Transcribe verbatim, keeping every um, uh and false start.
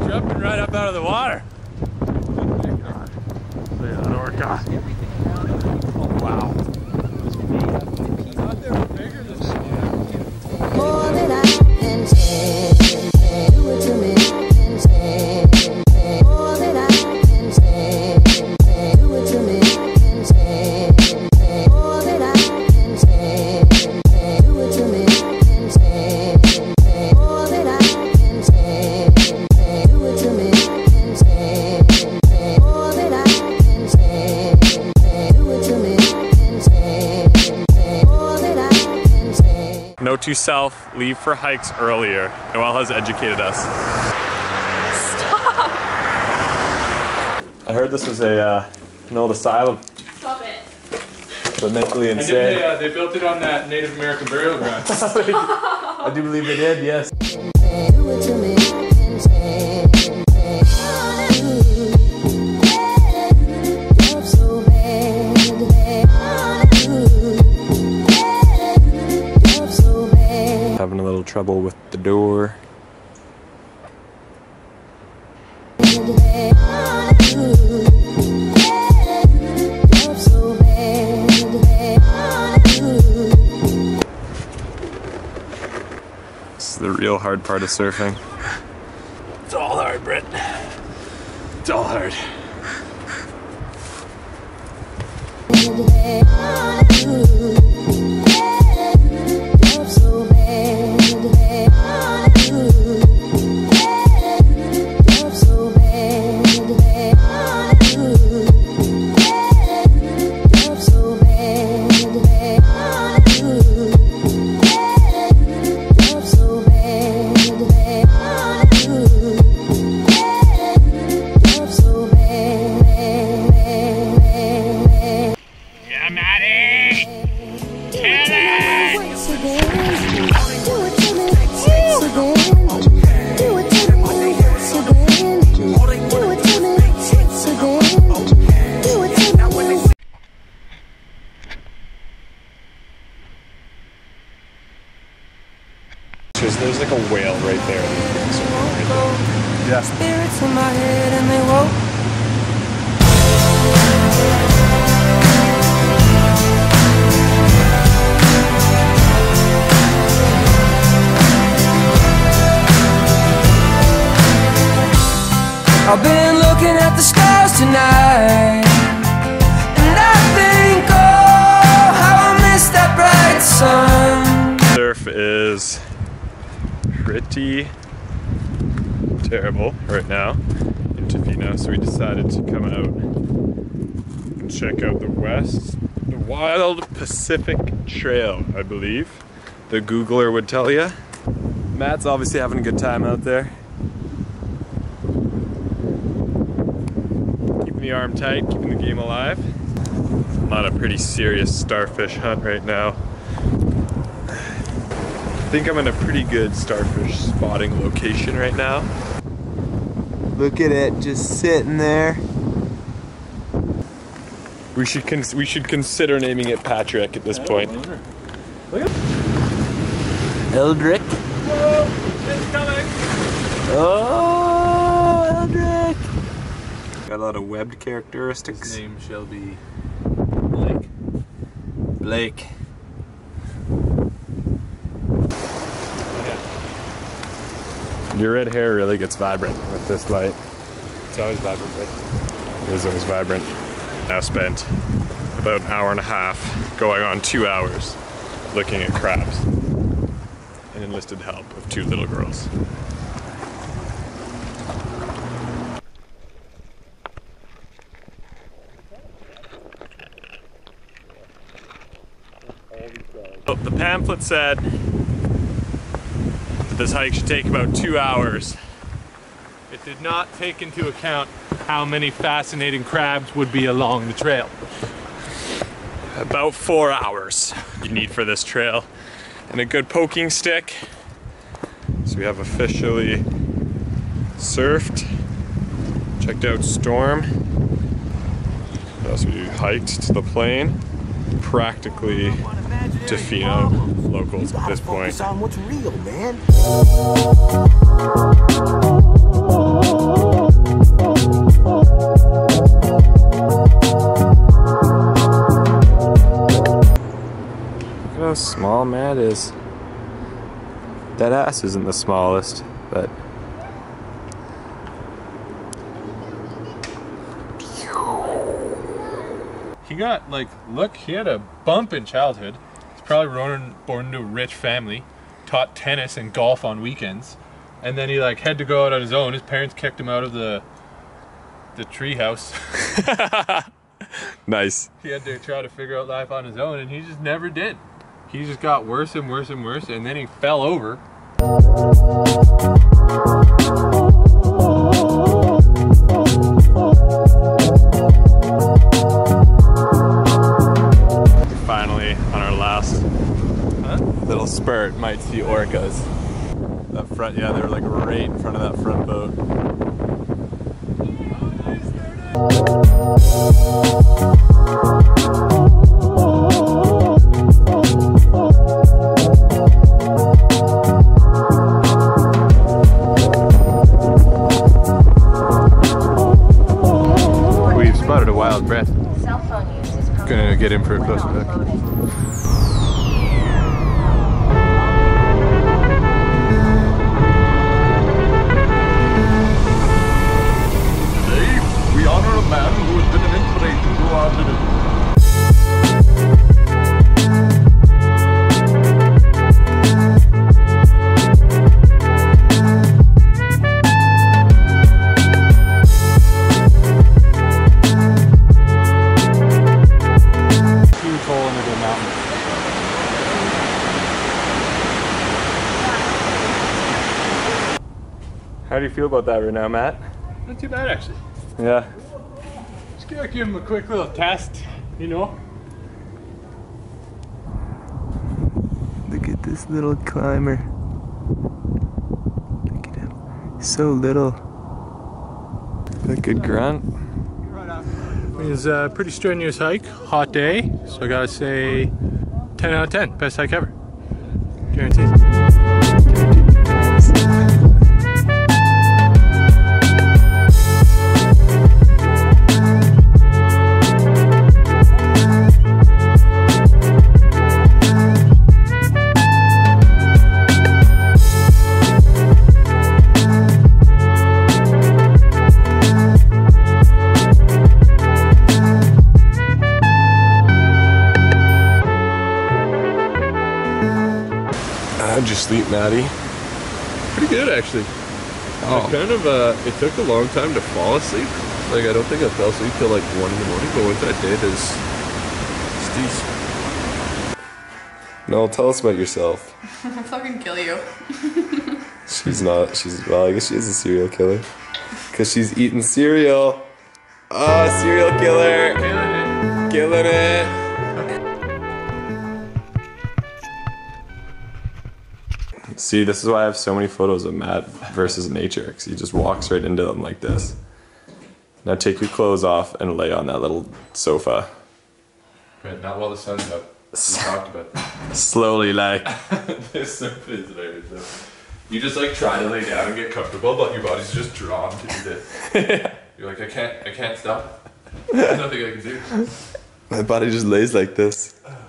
Jumping right up out of the water. Oh my God. Look at that orca. Oh, wow. More than I can say, do it to me, I can say, more than I can say, do it to me, I can say, more than I can say, do it to me, I can say, more than I can say, do it to me, I can say, more than I can say, do it to me, I can say, more than I can say. Note to self, leave for hikes earlier. Noelle has educated us. Stop! I heard this was a uh, an old asylum. Stop it. But mentally And insane. they, uh, they built it on that Native American burial ground. I do believe they did, yes. Do it to me, I can say, love so bad, love so bad. Having a little trouble with the door. Love so bad. This is the real hard part of surfing. It's all hard, Brett. It's all hard. Love so bad. Love so bad. Love so bad. Love so bad. Love so bad. Yeah, Maddie! Kill it! Once again, do it to me once again. Do it to me once again. Do it to me once again. Do it to me. There's, there's like a whale right there. Yeah. Spirits in my head and they woke. I've been looking at the stars tonight, and I think, oh, how I miss that bright sun. Surf is pretty terrible right now in Tofino, so we decided to come out and check out the west, the Wild Pacific Trail, I believe the Googler would tell you. Matt's obviously having a good time out there. Keeping the arm tight, keeping the game alive. I'm on a pretty serious starfish hunt right now. I think I'm in a pretty good starfish spotting location right now. Look at it, just sitting there. We should con we should consider naming it Patrick at this point. Look at Eldrick. Whoa! It's coming! Oh, Eldrick! Got a lot of webbed characteristics. His name shall be Blake. Blake. Your red hair really gets vibrant with this light. It's always vibrant, right? It is always vibrant. Now spent about an hour and a half, going on two hours, looking at crabs. And enlisted help of two little girls. So the pamphlet said that this hike should take about two hours. It did not take into account how many fascinating crabs would be along the trail. About four hours you need for this trail. And a good poking stick. So we have officially surfed, checked out Storm. What else we do? Hiked to the plane. Practically Tofino locals at this point. On what's real, man. That ass isn't the smallest, but he got like, look, he had a bump in childhood. He's probably born, born into a rich family, taught tennis and golf on weekends, and then he like had to go out on his own. His parents kicked him out of the the tree house. nice. He had to try to figure out life on his own, and he just never did. He just got worse and worse and worse, and then he fell over. Finally, on our last huh? little spurt, might see orcas. That front, yeah, they were like right in front of that front boat. We've spotted a wild breath. Gonna get in for a closer look. We honor a man who has been an inspiration to our citizens. Huge hole into the mountain. How do you feel about that right now, Matt? Not too bad actually. Yeah. Just gotta give him a quick little test, you know? Look at this little climber. Look at him. So little. A good grunt. It was a pretty strenuous hike, hot day, so I gotta say ten out of ten, best hike ever. Guaranteed. How'd you sleep, Maddie? Pretty good, actually. Oh. I kind of, uh, it took a long time to fall asleep. Like, I don't think I fell asleep till like one in the morning, but once I did, it's, it's decent. No, tell us about yourself. I'll fucking kill you. She's not, she's, well, I guess she is a serial killer. Because she's eating cereal. Oh, serial killer. Killing it. Killing it. See, this is why I have so many photos of Matt versus nature, because he just walks right into them like this. Now take your clothes off and lay on that little sofa. But not while the sun's up. We talked about that. Slowly, like. This surf is hilarious though. You just like try to lay down and get comfortable, but your body's just drawn to do this. You're like, I can't, I can't stop. There's nothing I can do. My body just lays like this.